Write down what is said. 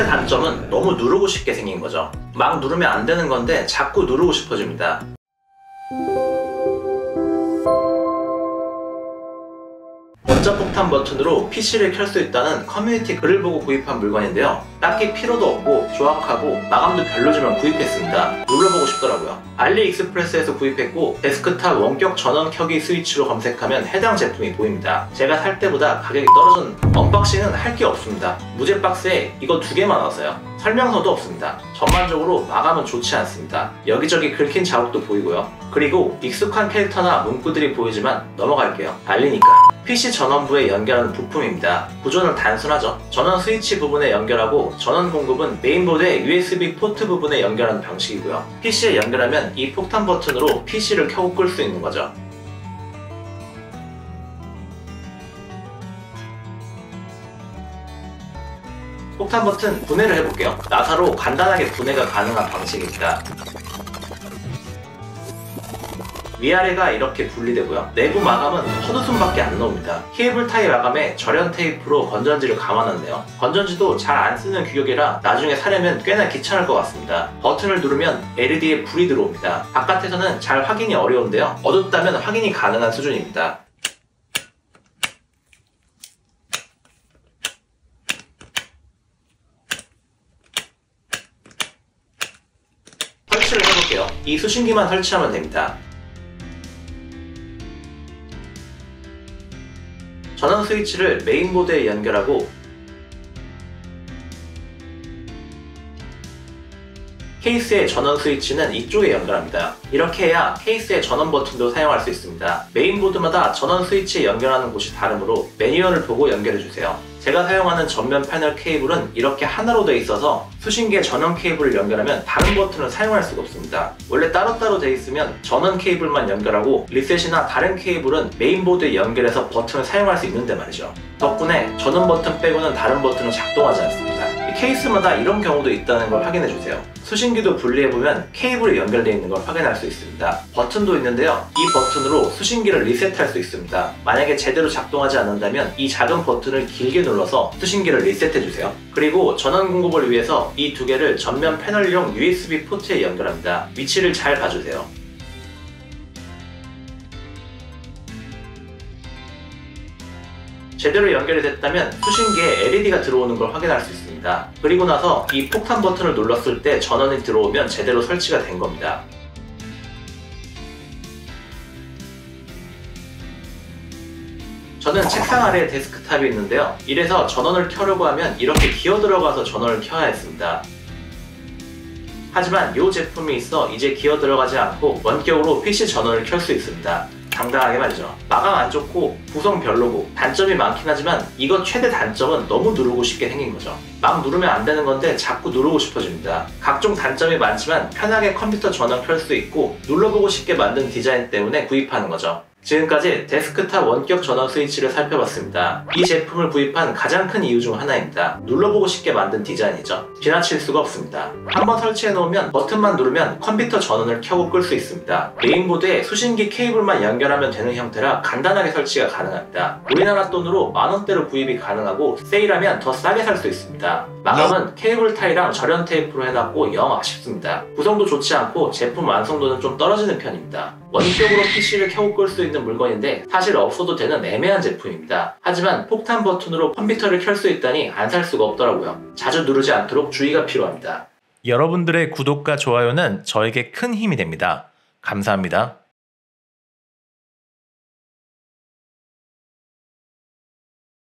최대 단점은 너무 누르고 싶게 생긴 거죠. 막 누르면 안 되는 건데 자꾸 누르고 싶어집니다. 원자폭탄 버튼으로 PC를 켤 수 있다는 커뮤니티 글을 보고 구입한 물건인데요. 딱히 필요도 없고 조악하고 마감도 별로지만 구입했습니다. 눌러보고 싶더라고요. 알리익스프레스에서 구입했고 데스크탑 원격 전원 켜기 스위치로 검색하면 해당 제품이 보입니다. 제가 살 때보다 가격이 떨어졌는데 언박싱은 할 게 없습니다. 무제 박스에 이거 2개만 와서요. 설명서도 없습니다. 전반적으로 마감은 좋지 않습니다. 여기저기 긁힌 자국도 보이고요. 그리고 익숙한 캐릭터나 문구들이 보이지만 넘어갈게요. 알리니까. PC 전원부에 연결하는 부품입니다. 구조는 단순하죠. 전원 스위치 부분에 연결하고 전원 공급은 메인보드의 USB 포트 부분에 연결하는 방식이고요. PC에 연결하면 이 폭탄 버튼으로 PC를 켜고 끌 수 있는 거죠. 폭탄 버튼 분해를 해볼게요. 나사로 간단하게 분해가 가능한 방식입니다. 위아래가 이렇게 분리되고요. 내부 마감은 헛웃음밖에 안 나옵니다. 케이블 타이 마감에 절연 테이프로 건전지를 감아놨네요. 건전지도 잘 안 쓰는 규격이라 나중에 사려면 꽤나 귀찮을 것 같습니다. 버튼을 누르면 LED에 불이 들어옵니다. 바깥에서는 잘 확인이 어려운데요. 어둡다면 확인이 가능한 수준입니다. 설치를 해볼게요. 이 수신기만 설치하면 됩니다. 전원 스위치를 메인보드에 연결하고 케이스의 전원 스위치는 이쪽에 연결합니다. 이렇게 해야 케이스의 전원 버튼도 사용할 수 있습니다. 메인보드마다 전원 스위치에 연결하는 곳이 다르므로 매뉴얼을 보고 연결해주세요. 제가 사용하는 전면 패널 케이블은 이렇게 하나로 되어 있어서 수신기에 전원 케이블을 연결하면 다른 버튼을 사용할 수가 없습니다. 원래 따로따로 되어 있으면 전원 케이블만 연결하고 리셋이나 다른 케이블은 메인보드에 연결해서 버튼을 사용할 수 있는데 말이죠. 덕분에 전원 버튼 빼고는 다른 버튼은 작동하지 않습니다. 케이스마다 이런 경우도 있다는 걸 확인해주세요. 수신기도 분리해보면 케이블이 연결되어 있는 걸 확인할 수 있습니다. 버튼도 있는데요. 이 버튼으로 수신기를 리셋할 수 있습니다. 만약에 제대로 작동하지 않는다면 이 작은 버튼을 길게 눌러서 수신기를 리셋해주세요. 그리고 전원 공급을 위해서 이 2개를 전면 패널용 USB 포트에 연결합니다. 위치를 잘 봐주세요. 제대로 연결이 됐다면 수신기에 LED가 들어오는 걸 확인할 수 있습니다. 그리고 나서 이 폭탄 버튼을 눌렀을 때 전원이 들어오면 제대로 설치가 된 겁니다. 저는 책상 아래에 데스크탑이 있는데요. 이래서 전원을 켜려고 하면 이렇게 기어 들어가서 전원을 켜야 했습니다. 하지만 이 제품이 있어 이제 기어 들어가지 않고 원격으로 PC 전원을 켤 수 있습니다. 당당하게 말이죠. 마감 안 좋고 구성 별로고 단점이 많긴 하지만 이거 최대 단점은 너무 누르고 싶게 생긴 거죠. 막 누르면 안 되는 건데 자꾸 누르고 싶어집니다. 각종 단점이 많지만 편하게 컴퓨터 전원 켤 수 있고 눌러보고 싶게 만든 디자인 때문에 구입하는 거죠. 지금까지 데스크탑 원격 전원 스위치를 살펴봤습니다. 이 제품을 구입한 가장 큰 이유 중 하나입니다. 눌러보고 싶게 만든 디자인이죠. 지나칠 수가 없습니다. 한번 설치해 놓으면 버튼만 누르면 컴퓨터 전원을 켜고 끌 수 있습니다. 메인보드에 수신기 케이블만 연결하면 되는 형태라 간단하게 설치가 가능합니다. 우리나라 돈으로 10,000원대로 구입이 가능하고 세일하면 더 싸게 살 수 있습니다. 마감은 케이블 타이랑 절연 테이프로 해놨고 영 아쉽습니다. 구성도 좋지 않고 제품 완성도는 좀 떨어지는 편입니다. 원격으로 PC를 켜고 끌 수 있는 물건인데 사실 없어도 되는 애매한 제품입니다. 하지만 폭탄 버튼으로 컴퓨터를 켤 수 있다니 안 살 수가 없더라고요. 자주 누르지 않도록 주의가 필요합니다. 여러분들의 구독과 좋아요는 저에게 큰 힘이 됩니다. 감사합니다.